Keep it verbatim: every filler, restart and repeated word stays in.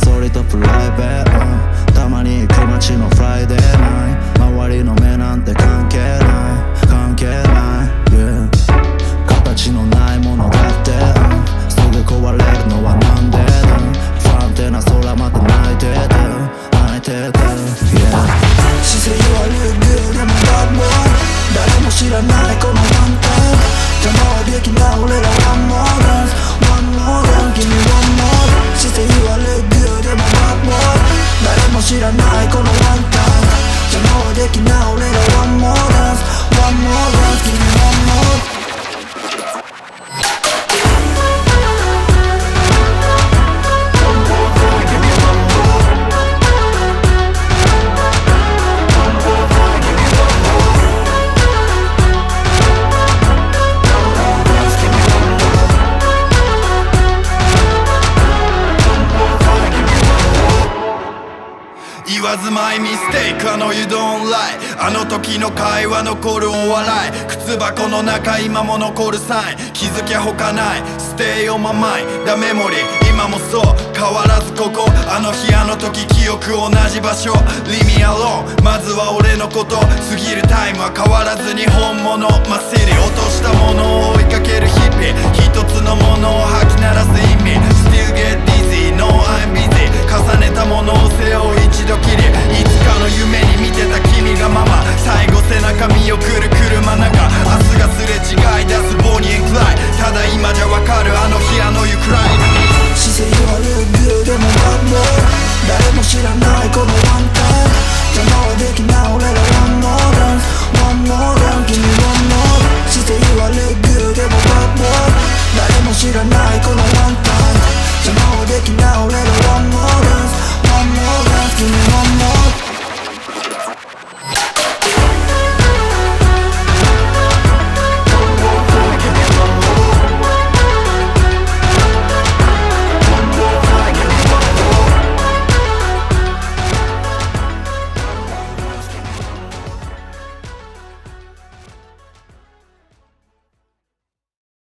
そりとプライベート、たまに行く街のフライデーナイト、周りの目なんて関係ない関係ない、yeah、形のないものだって、うん、すぐ壊れるのはなんでだ、不安定な空まで泣いてた泣いてた、yeah。 She say you are look good, I'm a bad boy、 誰も知らないこのワンタイム、邪魔はできない俺ら One more dance One more dance Give me one more。 She say you are look good, I'm a bad boy、 誰も知らないこのワンタイム、邪魔はできない俺ら One more dance One more dance Give me one more。 It was my mistake, あの you don't lie、 あの時の会話残るお笑い、靴箱の中今も残るサイン、気づきゃ他ない Stay on my mind、 だメモリー今もそう変わらずここ、あの日あの時記憶同じ場所 Leave me alone、 まずは俺のこと、過ぎるタイムは変わらずに本物、マッシリ落としたものを追いかける日々、一つのものを吐き鳴らす意味 Still get